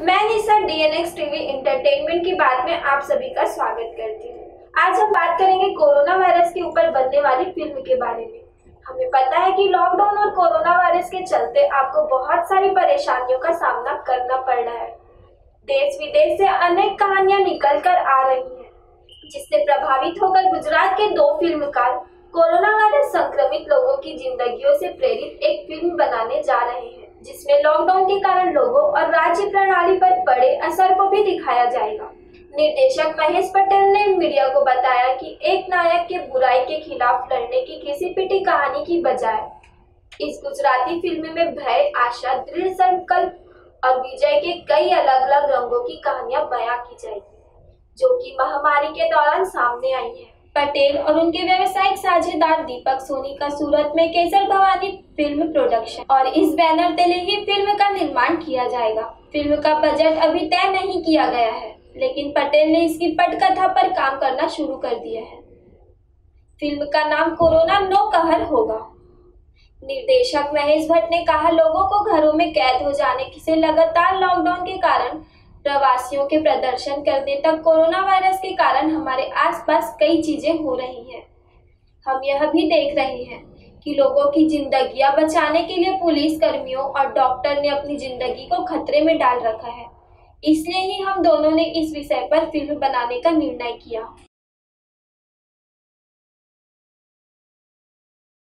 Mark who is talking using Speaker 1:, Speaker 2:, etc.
Speaker 1: मैं निशा DNX TV entertainment की बात में आप सभी का स्वागत करती हूँ। आज हम बात करेंगे कोरोना वायरस के ऊपर बनने वाली फिल्म के बारे में। हमें पता है कि लॉकडाउन और कोरोना वायरस के चलते आपको बहुत सारी परेशानियों का सामना करना पड़ रहा है। देश विदेश से अनेक कहानियां निकल कर आ रही हैं, जिससे प्रभावित होकर गुजरात के 2 फिल्मकार कोरोना वायरस संक्रमित लोगों की जिंदगियों से प्रेरित एक फिल्म बनाने जा रहे हैं, जिसमें लॉकडाउन के कारण लोगों और राज्य प्रणाली पर पड़े असर को भी दिखाया जाएगा। निर्देशक महेश पटेल ने मीडिया को बताया कि एक नायक के बुराई के खिलाफ लड़ने की घिसी-पिटी कहानी की बजाय इस गुजराती फिल्म में भय, आशा, दृढ़ संकल्प और विजय के कई अलग-अलग रंगों की कहानियां बयां की जाएगी, जो कि महामारी के दौरान सामने आई है। पटेल और उनके व्यावसायिक साझेदार दीपक सोनी का सूरत में केसर भवानी फिल्म प्रोडक्शन और इस बैनर तले ही फिल्म का निर्माण किया जाएगा। फिल्म का बजट अभी तय नहीं किया गया है, लेकिन पटेल ने इसकी पटकथा पर काम करना शुरू कर दिया है। फिल्म का नाम कोरोना नो कहर होगा। निर्देशक महेश भट्ट ने कहा, लोगों को घरों में कैद हो जाने से लगातार लॉकडाउन के कारण प्रवासियों के प्रदर्शन करने तक कोरोना वायरस के कारण हमारे आसपास कई चीजें हो रही हैं। हम यह भी देख रहे हैं कि लोगों की जिंदगियां बचाने के लिए पुलिस कर्मियों और डॉक्टर ने अपनी जिंदगी को खतरे में डाल रखा है। इसलिए ही हम दोनों ने इस विषय पर फिल्म बनाने का निर्णय किया।